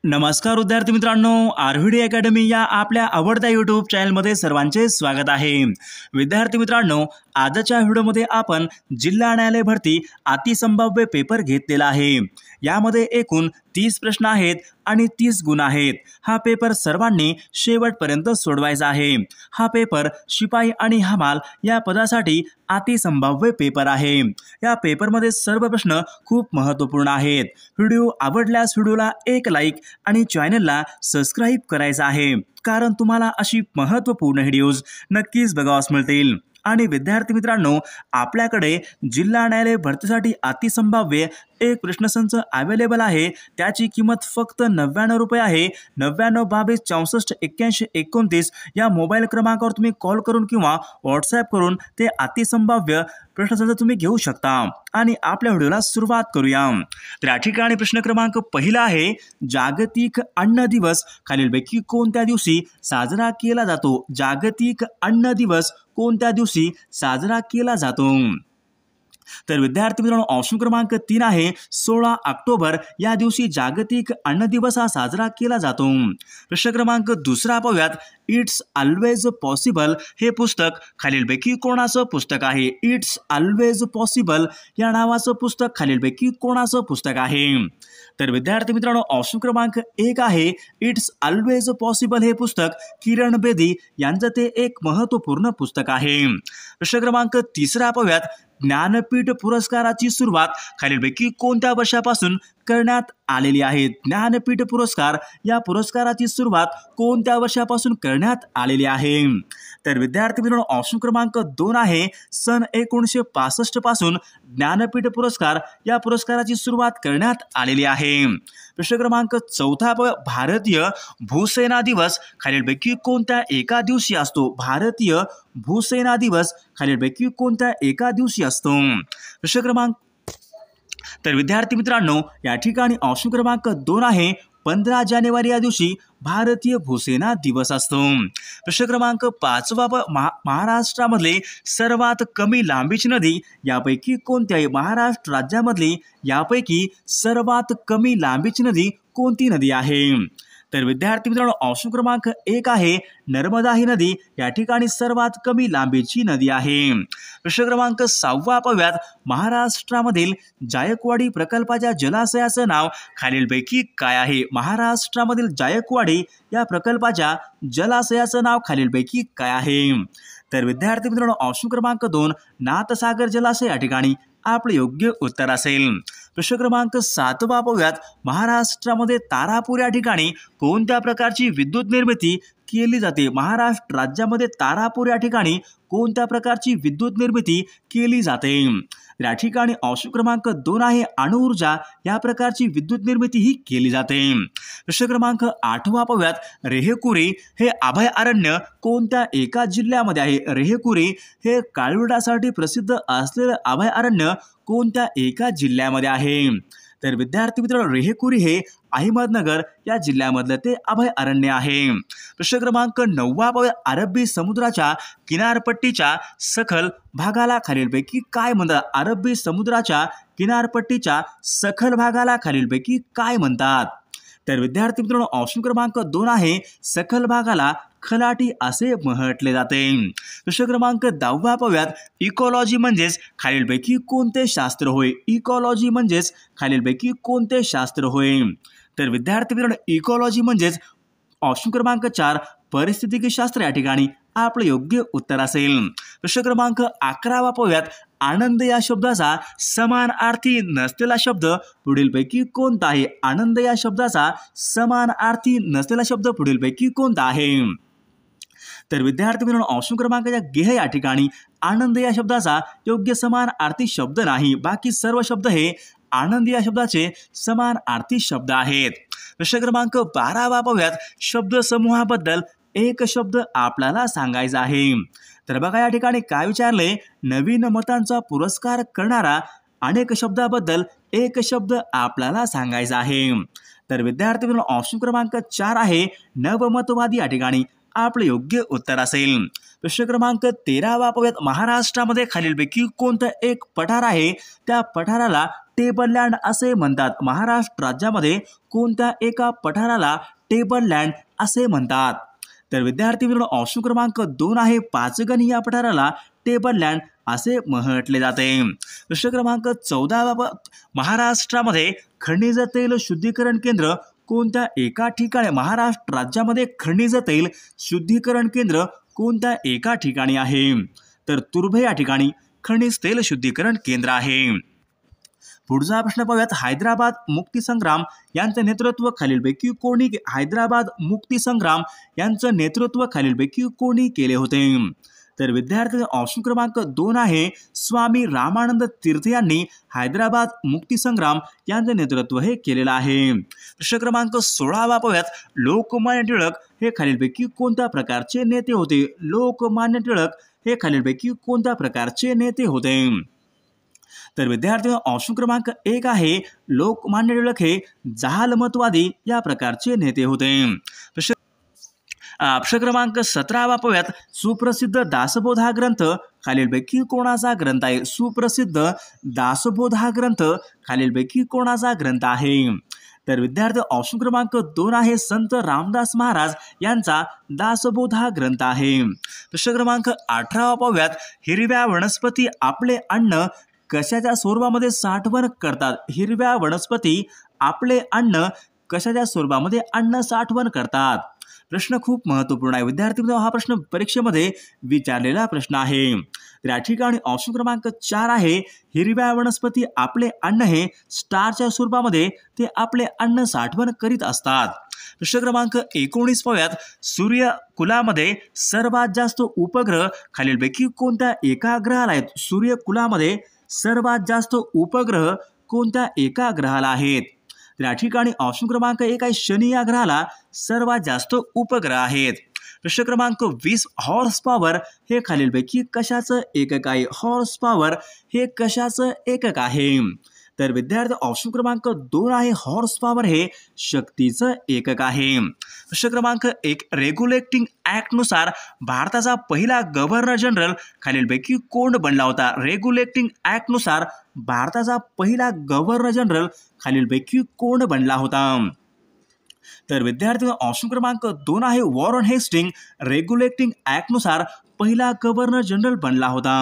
नमस्कार विद्यार्थी मित्रांनो, आरव्हीडी अकॅडमी या आपल्या आवडत्या यूट्यूब चॅनलमध्ये सर्वांचे स्वागत आहे। विद्यार्थी मित्रांनो, आजच्या व्हिडिओमध्ये आपण जिल्हा न्यायालय भरती अतिसंभाव्य पेपर घेतलेला आहे। यामध्ये एकूण 30 प्रश्न आहेत आणि 30 गुण आहेत। हा पेपर सर्वांनी शेवटपर्यंत सोडवायचा आहे। हा पेपर शिपाई आणि हमाल या पदासाठी अतिसंभाव्य पेपर आहे। या पेपरमध्ये सर्व प्रश्न खूप महत्त्वपूर्ण आहेत। व्हिडिओ आवडल्यास व्हिडिओला एक लाईक आणि चॅनलला सबस्क्राइब करायचं आहे, कारण तुम्हाला अशी महत्त्वपूर्ण व्हिडिओज नक्कीच बघावास मिळतील। आणि विद्यार्थी मित्रांनो, आपल्याकडे जिल्हा न्यायालय भरतीसाठी अतिसंभाव्य एक प्रश्नसंच अवेलेबल आहे। त्याची किंमत फक्त 99 रुपये आहे। 99 22 64 81 29 या मोबाईल क्रमांकावर तुम्ही कॉल करून किंवा व्हॉट्सॲप करून ते अतिसंभाव्य प्रश्नसंच तुम्ही घेऊ शकता। आणि आपल्या व्हिडिओला सुरुवात करूया। तर या ठिकाणी प्रश्न क्रमांक पहिला आहे, जागतिक अन्न दिवस खालीलपैकी कोणत्या दिवशी साजरा केला जातो? जागतिक अन्न दिवस कोणत्या दिवशी साजरा केला जातो? तर विद्यार्थी मित्रांनो, ऑप्शन क्रमांक 3 आहे 16 ऑक्टोबर या दिवशी जागतिक अन्न दिवस हा साजरा केला जातो। प्रश्न क्रमांक दुसरा पाहूयात, इट्स ऑलवेज पॉसिबल हे पुस्तक खालीलपैकी कोणाचं पुस्तक आहे? इट्स ऑलवेज पॉसिबल या नावाचं पुस्तक खालीलपैकी कोणाचं पुस्तक आहे? तर विद्यार्थी मित्रांनो, ऑप्शन क्रमांक 1 आहे इट्स ऑलवेज पॉसिबल हे पुस्तक किरण बेदी यांचं ते एक महत्त्वपूर्ण पुस्तक आहे। प्रश्न क्रमांक तिसरा पाहूयात, ज्ञानपीठ पुरस्काराची सुरुवात खालीलपैकी कोणत्या वर्षापासून करण्यात आलेली आहे? ज्ञानपीठ पुरस्कार या पुरस्काराची सुरुवात कोणत्या वर्षापासून करण्यात आलेली आहे? तर विद्यार्थी मित्रांनो, ऑप्शन क्रमांक 2 आहे सन 1965 पासून ज्ञानपीठ पुरस्कार या पुरस्काराची सुरुवात करण्यात आलेली आहे। प्रश्न क्रमांक 4, भारतीय भूसेना दिवस खालीलपैकी कोणत्या एका दिवशी असतो? भारतीय भूसेना दिवस खालीलपैकी कोणत्या एका दिवशी असतो? प्रश्न क्रमांक तर विद्यार्थी मित्रांनो, या ठिकाणी ऑप्शन क्रमांक 2 आहे 15 जानेवारी या दिवशी भारतीय भूसेना दिवस असतो। प्रश्न क्रमांक 5, महाराष्ट्रामधले सर्वात कमी लांबीची नदी यापैकी कोणती आहे? महाराष्ट्र राज्यामधली यापैकी सर्वात कमी लांबीची नदी कोणती नदी आहे? तर विद्यार्थी मित्रांनो, ऑप्शन क्रमांक 1 आहे नर्मदा ही नदी या ठिकाणी सर्वात कमी लांबीची नदी आहे। प्रश्न क्रमांक 6 पाहूयात, महाराष्ट्रामधील जायकवाडी प्रकल्पाच्या जलाशयाचं नाव खालीलपैकी काय आहे? महाराष्ट्रामधील जायकवाडी या प्रकल्पाच्या जलाशयाचं नाव खालीलपैकी काय आहे? तर विद्यार्थी मित्रांनो, ऑप्शन क्रमांक 2 नाथसागर जलाशय या ठिकाणी आपले योग्य उत्तर असेल। प्रश्न क्रमांक 7 पाहूयात, महाराष्ट्रामध्ये तारापूर या ठिकाणी कोणत्या प्रकारची विद्युत निर्मिती केली जाते? महाराष्ट्र राज्यामध्ये तारापूर या ठिकाणी कोणत्या प्रकारची विद्युत निर्मिती केली जाते? या ठिकाणी ऑप्शन क्रमांक 2 आहे अणुऊर्जा या प्रकारची विद्युत निर्मिती ही केली जाते। प्रश्न क्रमांक 8 पाहूयात, रेहेकुरी हे अभयारण्य कोणत्या एका जिल्ह्यामध्ये आहे? रेहेकुरी हे काळविटासाठी प्रसिद्ध असलेलं अभयारण्य कोणत्या एका जिल्ह्यामध्ये आहे? तर विद्यार्थी मित्रांनो, रेहेकुरी हे अहमदनगर या जिल्ह्यामधलं ते अभयारण्य आहे। प्रश्न क्रमांक 9 पाहूयात, अरबी समुद्राच्या किनारपट्टीच्या सखल भागाला खालीलपैकी काय म्हणतात? अरबी समुद्राच्या किनारपट्टीच्या सखल भागाला खालीलपैकी काय म्हणतात? तर विद्यार्थी मित्रांनो, ऑप्शन क्रमांक 2 आहे सखल भागाला खलाटी असे म्हटले जाते। प्रश्न क्रमांक 10 पाहूयात, इकॉलॉजी म्हणजेच खालीलपैकी कोणते शास्त्र होय? इकॉलॉजी म्हणजेच खालीलपैकी कोणते शास्त्र होय? तर विद्यार्थी मित्रांनो, इकॉलॉजी म्हणजेच ऑप्शन क्रमांक 4 परिस्थितिकी शास्त्र या ठिकाणी आपलं योग्य उत्तर असेल। प्रश्न क्रमांक 11 पाहूयात, आनंद या शब्दाचा समानार्थी नसलेला शब्द पुढीलपैकी कोणता आहे? आनंद या शब्दाचा समानार्थी नसलेला शब्द पुढीलपैकी कोणता आहे? तर विद्यार्थी मित्रांनो, ऑप्शन क्रमांक गेह या ठिकाणी आनंद या शब्दाचा योग्य समानार्थी शब्द नाही। बाकी सर्व शब्द हे आनंद या शब्दाचे समानार्थी शब्द आहेत। प्रश्न क्रमांक 12 पाहूयात, शब्द समूहाबद्दल एक शब्द आपल्याला सांगायचा आहे। तर बघा या ठिकाणी काय विचारले, नवीन मतांचा पुरस्कार करणारा अनेक शब्दाबद्दल एक शब्द आपल्याला सांगायचा आहे। तर विद्यार्थी मित्रांनो, ऑप्शन क्रमांक 4 आहे नवमतवादी या ठिकाणी आपले योग्य उत्तर असेल। प्रश्न क्रमांक 13 पाहूयात, महाराष्ट्रामध्ये खालीलपैकी कोणतं एक पठार आहे? त्या पठाराला टेबललँड असे म्हणतात? महाराष्ट्र राज्यामध्ये कोणत्या एका पठाराला टेबललँड असे म्हणतात? तर विद्यार्थी मित्रांनो ऑप्शन क्रमांक 2 आहे पाचगणी या पठाराला टेबललँड असे म्हटले जाते। प्रश्न क्रमांक 14 महाराष्ट्रामध्ये खनिज तेल शुद्धीकरण केंद्र कोणत्या एका ठिकाणी? महाराष्ट्र राज्यामध्ये खनिज तेल शुद्धीकरण केंद्र कोणत्या एका ठिकाणी आहे? तर तुर्भे या ठिकाणी खनिज तेल शुद्धीकरण केंद्र आहे। पुढचा प्रश्न पाहूयात, हैदराबाद मुक्तीसंग्राम यांचं नेतृत्व खालीलपैकी कोणी हैदराबाद मुक्तीसंग्राम यांचं नेतृत्व खालीलपैकी कोणी केले होते? तर विद्यार्थी ऑप्शन क्रमांक 2 आहे स्वामी रामानंद तीर्थ यांनी हैदराबाद मुक्तीसंग्राम यांचं नेतृत्व हे केलेलं आहे। प्रश्न क्रमांक 16 पाहूयात, लोकमान्य टिळक हे खालीलपैकी कोणत्या प्रकारचे नेते होते? लोकमान्य टिळक हे खालीलपैकी कोणत्या प्रकारचे नेते होते? तर विद्यार्थी ऑप्शन क्रमांक 1 आहे लोकमान्य टिळक हे जहालमतवादी या प्रकारचे नेते होते। प्रश्न क्रमांक 17 पाहूयात, सुप्रसिद्ध दासबोध हा ग्रंथ खालीलपैकी कोणाचा ग्रंथ आहे? सुप्रसिद्ध दासबोध हा ग्रंथ खालीलपैकी कोणाचा ग्रंथ आहे? तर विद्यार्थी ऑप्शन क्रमांक 2 आहे संत रामदास महाराज यांचा दासबोध हा ग्रंथ आहे। प्रश्न क्रमांक 18 पाहूयात, हिरव्या वनस्पती आपले अन्न कशाच्या स्वरूपामध्ये साठवण करतात? हिरव्या वनस्पती आपले अन्न कशाच्या स्वरूपामध्ये अन्न साठवण करतात? प्रश्न खूप महत्त्वपूर्ण आहे विद्यार्थी मित्रांनो, हा प्रश्न परीक्षेमध्ये विचारलेला प्रश्न आहे। तर या ठिकाणी ऑप्शन क्रमांक 4 आहे हिरव्या वनस्पती आपले अन्न हे स्टारच्या स्वरूपामध्ये ते आपले अन्न साठवण करीत असतात। प्रश्न क्रमांक 19 पाहूयात, सूर्यकुलामध्ये सर्वात जास्त उपग्रह खालीलपैकी कोणत्या एका ग्रहाला आहेत? सूर्यकुलामध्ये सर्वात जास्त उपग्रह कोणत्या एका ग्रहाला आहेत? तर या ठिकाणी ऑप्शन क्रमांक 1 आहे शनी या ग्रहाला सर्वात जास्त उपग्रह आहेत। प्रश्न क्रमांक 20, हॉर्स पॉवर हे खालीलपैकी कशाचं एकक आहे? हॉर्स पॉवर हे कशाचं एकक आहे? तर विद्यार्थी ऑप्शन क्रमांक 2 आहे हॉर्स पॉवर हे शक्तीचं एकक आहे। प्रश्न क्रमांक 1, रेग्युलेटिंग ऍक्ट नुसार भारताचा पहिला गव्हर्नर जनरल खालीलपैकी कोण बनला होता? रेग्युलेटिंग ऍक्ट नुसार भारताचा पहिला गव्हर्नर जनरल खालीलपैकी कोण बनला होता? तर विद्यार्थी ऑप्शन क्रमांक 2 आहे वॉरन हेस्टिंग रेग्युलेटिंग ऍक्ट नुसार पहिला गव्हर्नर जनरल बनला होता।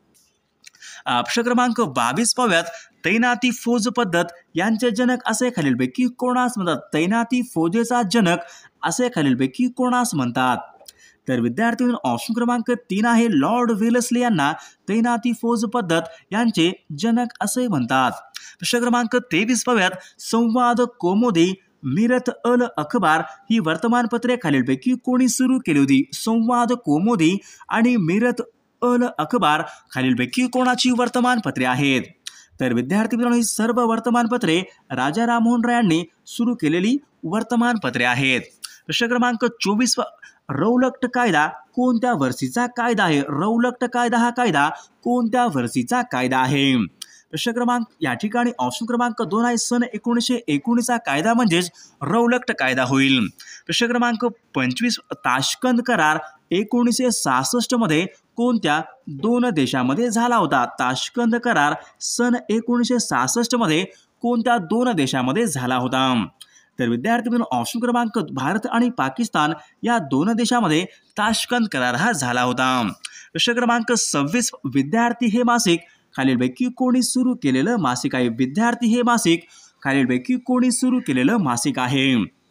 प्रश्न क्रमांक 22 पाहूयात, तैनाती फौज पद्धत यांचे जनक असे खालीलपैकी कोणास म्हणतात? तैनाती फौजेचा जनक असे खालीलपैकी कोणास म्हणतात? तर विद्यार्थी ऑप्शन क्रमांक 3 आहे लॉर्ड वेल्लेस्ली यांना तैनाती फौज पद्धत यांचे जनक असे म्हणतात। प्रश्न क्रमांक 23 पाहूयात, संवाद कौमुदी मीरत अल अखबार ही वर्तमानपत्रे खालीलपैकी कोणी सुरू केली होती? संवाद कौमुदी आणि मीरत अल अखबार खालीलपैकी कोणाची वर्तमानपत्रे आहेत? तर विद्यार्थी मित्रांनो ही सर्व वर्तमानपत्रे राजा राममोहन राय यांनी सुरू केलेली वर्तमानपत्रे आहेत। प्रश्न क्रमांक 24, रौलट कायदा कोणत्या वर्षीचा कायदा आहे? रौलट कायदा हा कायदा कोणत्या वर्षीचा कायदा आहे? प्रश्न क्रमांक या ठिकाणी ऑप्शन क्रमांक 2 आहे सन 1919चा कायदा म्हणजेच रौलट कायदा होईल। प्रश्न क्रमांक 25, ताशकंद करार 1966 मध्ये कोणत्या 2 देशामध्ये झाला होता? ताशकंद करार सन 1966 मध्ये कोणत्या 2 देशामध्ये झाला होता? तर विद्यार्थी मित्रांनो ऑप्शन क्रमांक भारत आणि पाकिस्तान या 2 देशामध्ये ताशकंद करार हा झाला होता। प्रश्न क्रमांक 26, विद्यार्थी हे मासिक खालीलपैकी कोणी सुरू केलेलं मासिक आहे? विद्यार्थी हे मासिक खालीलपैकी कोणी सुरू केलेलं मासिक आहे?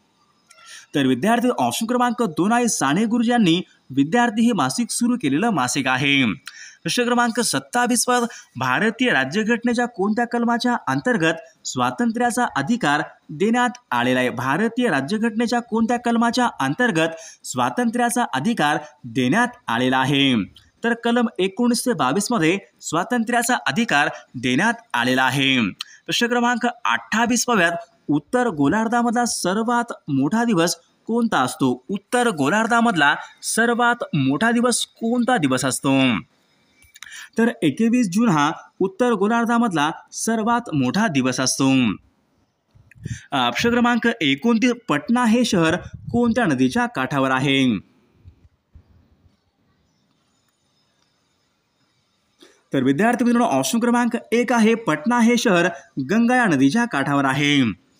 तर विद्यार्थी ऑप्शन क्रमांक 2 आहे साने गुरुजी यांनी विद्यार्थी हे मासिक सुरू केलेलं मासिक आहे। प्रश्न क्रमांक 27 वर भारतीय राज्यघटनेच्या कोणत्या कलमाच्या अंतर्गत स्वातंत्र्याचा अधिकार देण्यात आलेला आहे? भारतीय राज्यघटनेच्या कोणत्या कलमाच्या अंतर्गत स्वातंत्र्याचा अधिकार देण्यात आलेला आहे? तर कलम 1922 मध्ये स्वातंत्र्याचा अधिकार देण्यात आलेला आहे। प्रश्न क्रमांक 28 पाहूयात, उत्तर गोलार्धामधला सर्वात मोठा दिवस कोणता असतो? उत्तर गोलार्धामधला सर्वात मोठा दिवस कोणता दिवस असतो? तर 21 जून हा उत्तर गोलार्धामधला सर्वात मोठा दिवस असतो। प्रश्न क्रमांक 29, पटना हे शहर कोणत्या नदीच्या काठावर आहे? तर विद्यार्थी मित्रांनो ऑप्शन क्रमांक 1 आहे पटना हे शहर गंगा या नदीच्या काठावर आहे।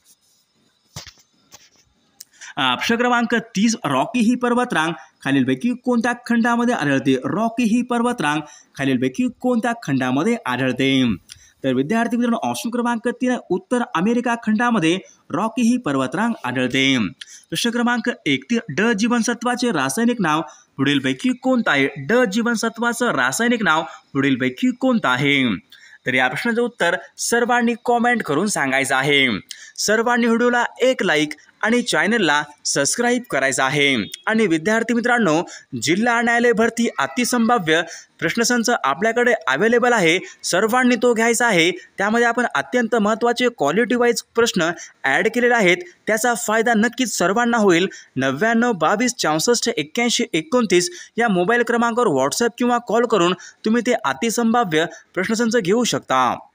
ऑप्शन क्रमांक 30 रॉकी ही पर्वतरांग खालीलपैकी कोणत्या खंडामध्ये आढळते? रॉकी ही पर्वतरांग खालीलपैकी कोणत्या खंडामध्ये आढळते? तर विद्यार्थी मित्रांनो ऑप्शन क्रमांक 3 उत्तर अमेरिका खंडामध्ये रॉकी ही पर्वतरांग आढळते। प्रश्न क्रमांक 1 ड जीवनसत्वाचे रासायनिक नाव पुढीलपैकी कोणतं आहे? ड जीवनसत्वाचं रासायनिक नाव पुढीलपैकी कोणतं आहे? तर या प्रश्नाचं उत्तर सर्वांनी कॉमेंट करून सांगायचं आहे। सर्वांनी व्हिडिओला एक लाईक आणि चॅनलला सबस्क्राईब करायचं आहे। आणि विद्यार्थी मित्रांनो जिल्हा न्यायालय भरती अतिसंभाव्य प्रश्नसंच आपल्याकडे अवेलेबल आहे, सर्वांनी तो घ्यायचा आहे। त्यामध्ये आपण अत्यंत महत्त्वाचे क्वालिटी वाईज प्रश्न ॲड केलेले आहेत, त्याचा फायदा नक्कीच सर्वांना होईल। 99 22 64 81 29 या मोबाईल क्रमांकावर व्हॉट्सअप किंवा कॉल करून तुम्ही ते अतिसंभाव्य प्रश्नसंच घेऊ शकता।